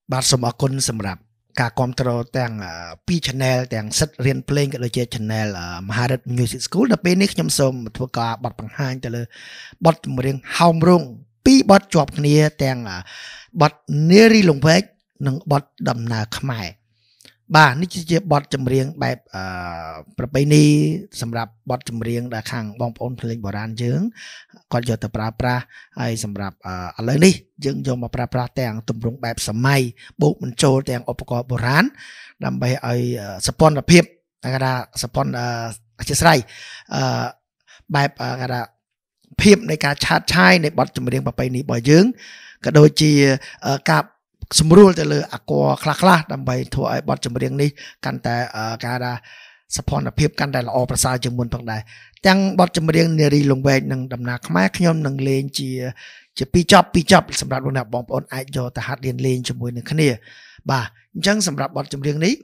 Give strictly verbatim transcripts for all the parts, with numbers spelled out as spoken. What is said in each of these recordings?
បាទសូមអរគុណសម្រាប់ការគ្រប់គ្រងទាំងពីរ channel ទាំងសិតរៀនភ្លេងក៏ដូចជា channel Moharith Music School ដល់ពេលនេះខ្ញុំសូមធ្វើការបទបង្ហាញទៅលើបទចម្រៀងហោមរងពីរបទជាប់គ្នាទាំងបទនារីលង្វែកនិងបទដំណើរខ្មែរបាទនេះជាបទចម្រៀងបែបអឺប្រពៃណីសម្រាប់បទចម្រៀងដែលខាងបងប្អូនភ្លេងបុរាណយើងគាត់យកទៅប្រើប្រាស់ហើយសម្រាប់ឥឡូវនេះយើងយកមកប្រើប្រាស់ទាំងទម្រង់បែបសម័យបូកបញ្ចូលទាំងឧបករណ៍បុរាណដើម្បីឲ្យសពន្ធភាពគេថាសពន្ធអធិស្ស្រ័យអឺបែបគេថាភាពនៃការឆាតឆាយនៃបទចម្រៀងប្រពៃណីរបស់យើងក៏ដូចជាការសម្រួលទៅលើអក្សរខ្លះៗដើម្បីធ្វើឲ្យបទចម្រៀងនេះកាន់តែការថាសភនភាពកាន់តែល្អប្រសើរជាងមុនផងដែរទាំងបទចម្រៀងនារីលង្វែកនិងដំណើរខ្មែរខ្ញុំនឹងលេងជាជាពីរចប់ពីរចប់សម្រាប់លោកអ្នកបងប្អូនអាចយកទៅហាត់រៀនលេងជាមួយនឹងគ្នាបាទអញ្ចឹងសម្រាប់បទចម្រៀងនេះ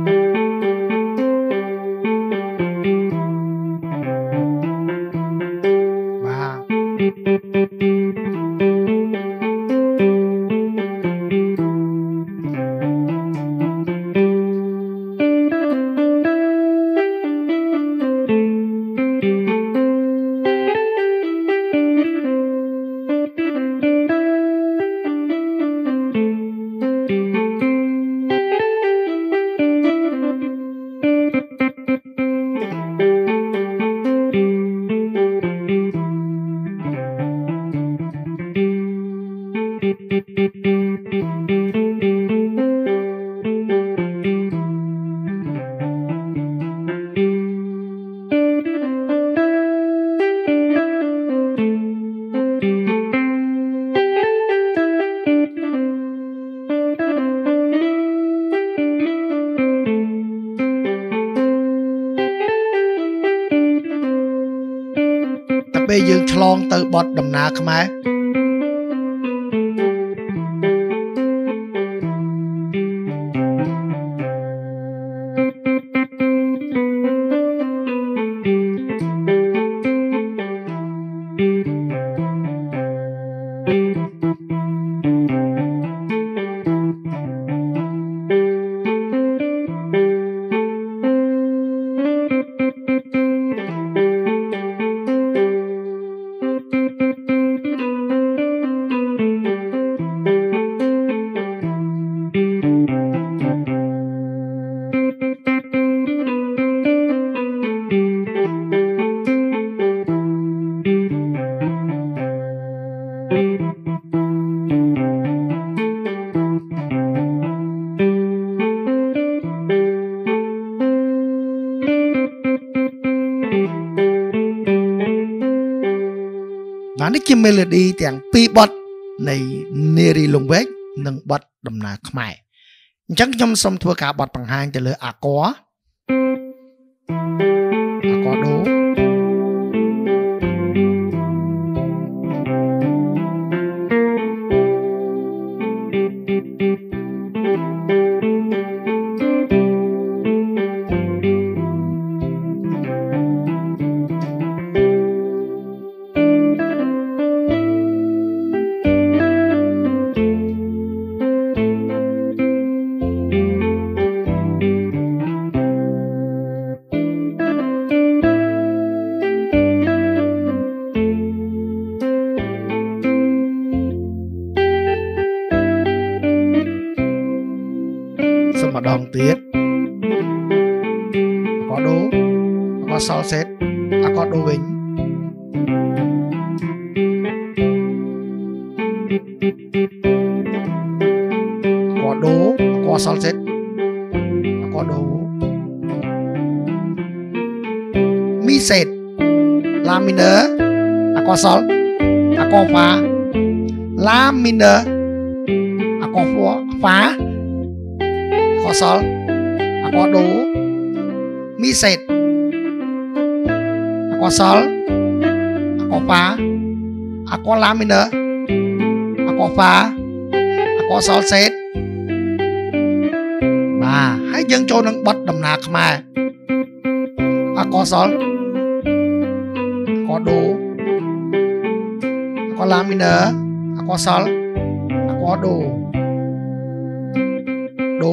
ពេលយើងឆ្លងទៅបទដំណើរខ្មែរនេះជា melody ទាំងពីរបទនៃនារីលង្វែកនិងបទដំណើរខ្មែរអញ្ចឹងខ្ញុំសូមធ្វើការបទបង្ហាញទៅលើអាគ័រអាគ័រដូម្ដងទៀតអាកដូអាកសល់សេតអាកដូវិញអាកដូអាកសល់សេតអាកដូមីសេតឡាមីនឺអាកសល់អាកហ្វាឡាមីនឺអាកហ្វា អាកសល់អាកដូមីសេតអាកសល់អាកហ្វាអាកឡាមីនឺអាកហ្វាអាកសល់សេតបាទហើយយើងចូលនឹងបទដំណើរខ្មែរអាកសល់អាកដូអាកឡាមីនឺអាកសល់អាកដូ đố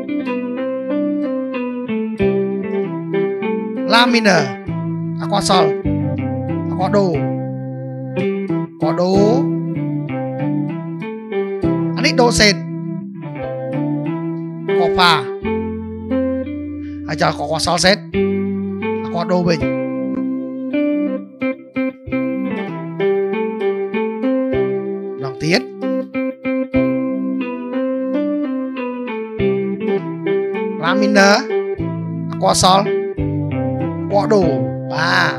La minor aqua sol aqua đô aqua đố anh ấy đô sệt aqua pha ai cho aqua sol sét aqua đô bình lòng tiết La minor aqua sol aqua đô ba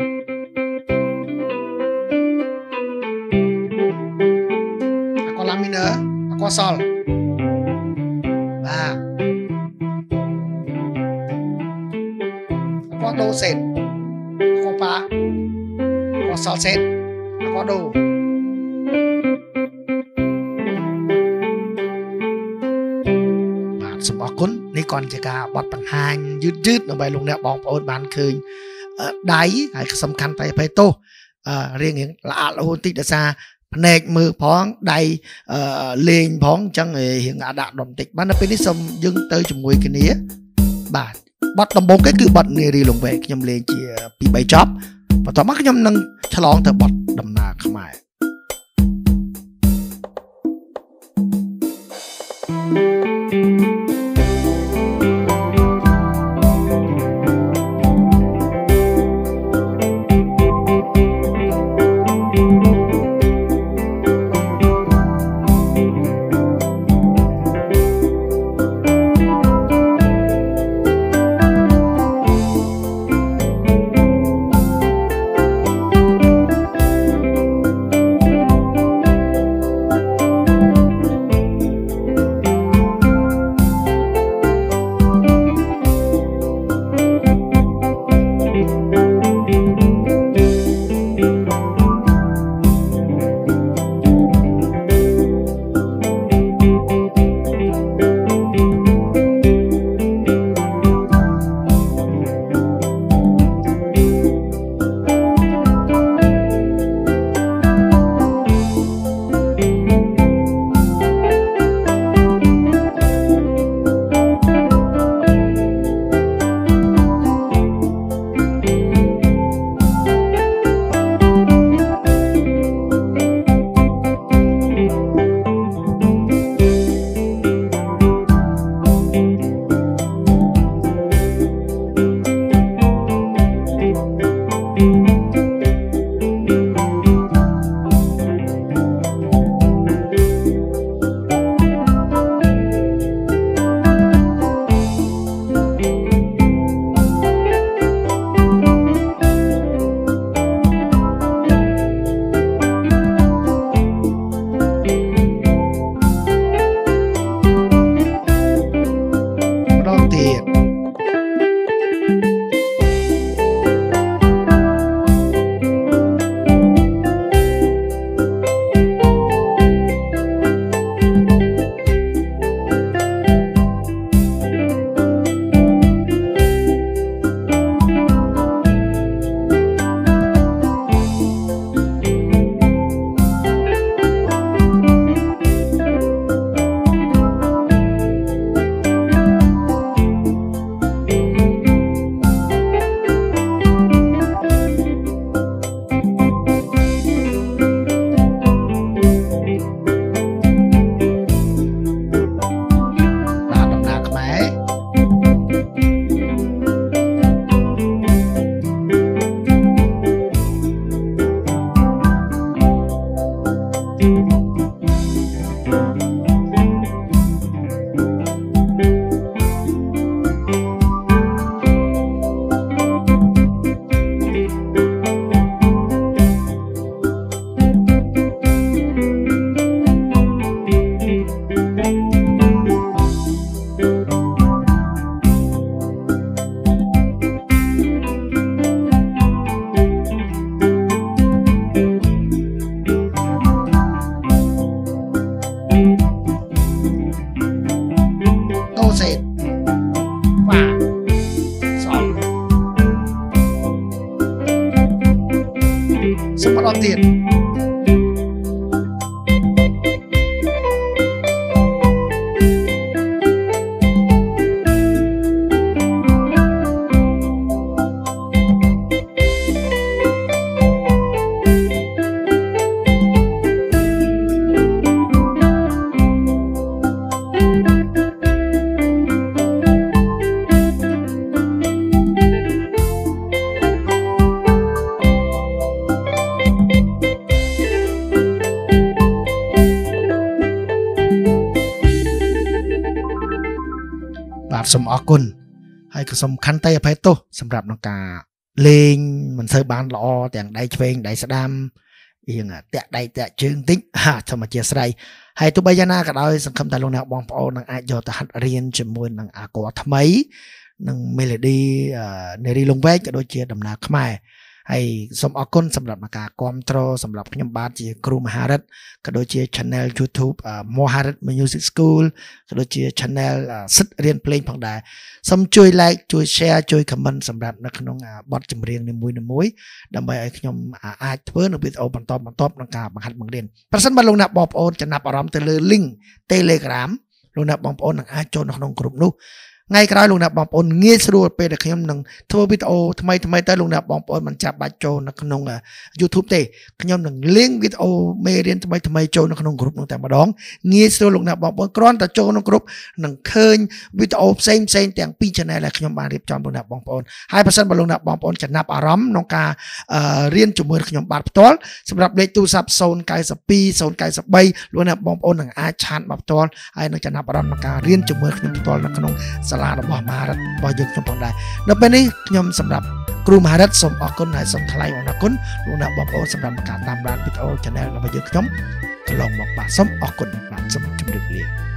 aqua La minor aqua sol ba aqua đô sệt aqua pha aqua sol sét aqua đôสมอคุณนี่ก่อนจะกาบอดปังหางยืดๆลงไปลงแนวบองโอนบานคืนได้ไอ้สำคัญไปไปโตเรียงอย่างละอาละโหติดซาแผนกมือพ้องได้เลงพ้องจังเห็นอาดาดมติดบ้านนั้นเป็นนิสมยึงเตยจมูกกันนี้บาดบอดตำบงก็คือบอดเนรีลงไปยำเลงเจียปีใบจ็อบพอต่อมาก็ยำนั่งฉลองแต่บอดดำนาขมายtiền. បាទសូមអរគុណហើយក៏សូមខន្តីអភ័យទោសសម្រាប់ក្នុងការលេងមិនសូវបានល្អទាំងដៃឆ្វេងដៃស្ដាំរៀងតាក់ដៃតាក់ជើងតិចហាសូមអធិស្ឋានហើយទោះបីយ៉ាងណាក៏ដោយសង្ឃឹមថាលោកអ្នកបងប្អូននឹងអាចយកទៅហាត់រៀនជាមួយនឹងអាគ័រថ្មីនិង melody នារីលងវែកក៏ដូចជាដំណើរខ្មែរហើយសូមអរគុណសម្រាប់ការគាំទ្រសម្រាប់ខ្ញុំបាទជាគ្រូមហារិទ្ធក៏ដូចជា channel YouTube Moharith Music School ក៏ដូចជា channel សិទ្ធរៀនភ្លេងផងដែរសូមជួយ like ជួយ share ជួយ comment សម្រាប់នៅក្នុងបទចម្រៀងនីមួយៗដើម្បីឲ្យខ្ញុំអាចធ្វើនៅវីដេអូបន្តបន្តក្នុងការបង្ហាត់បង្រៀនប្រសិនបើលោកអ្នកបងប្អូនចំណាប់អារម្មណ៍ទៅលើ link Telegram លោកអ្នកបងប្អូននឹងអាចចូលនៅក្នុងក្រុមនោះថ្ងៃក្រោយលោកអ្នកបងប្អូនងាយស្រួលពេលដែលខ្ញុំនឹងធ្វើវីដេអូថ្មីថ្មីទៅលោកអ្នកបងប្អូនមិនចាំបាច់ចូលនៅក្នុង YouTube ទេខ្ញុំនឹងលេងវីដេអូមេរៀនថ្មីថ្មីចូលនៅក្នុងក្រុមនោះតែម្ដងងាយស្រួលលោកអ្នកបងប្អូនគ្រាន់តែចូលក្នុងក្រុមនឹងឃើញវីដេអូផ្សេងផ្សេងទាំងពីរ channel ដែលខ្ញុំបានរៀបចំលោកអ្នកបងប្អូនហើយបើសិនបើលោកអ្នកបងប្អូនចំណាប់អារម្មណ៍ក្នុងការរៀនជាមួយខ្ញុំបាទផ្ទាល់សម្រាប់លេខទូរស័ព្ទ ศูนย์ เก้า สอง ศูนย์ เก้า สาม លោកអ្នកបងប្អូននឹងអាចឆានមកផ្ទាល់ហើយនឹងចំណាប់អារម្មណ៍ក្នុងការរៀនជាមួយខ្ញុំផ្ទាល់នៅក្នុងសាលារបស់មហារិទ្ធរបស់យើងខ្ញុំផងដែរនៅពេលនេះខ្ញុំសម្រាប់គ្រូមហារិទ្ធសូមអរគុណហើយសូមថ្លែងអំណរគុណលោកអ្នកបងប្អូនសម្រាប់ការតាមដានវីដេអូ channel របស់យើងខ្ញុំកន្លងមកបាទសូមអរគុណបាទសូមជម្រាបលា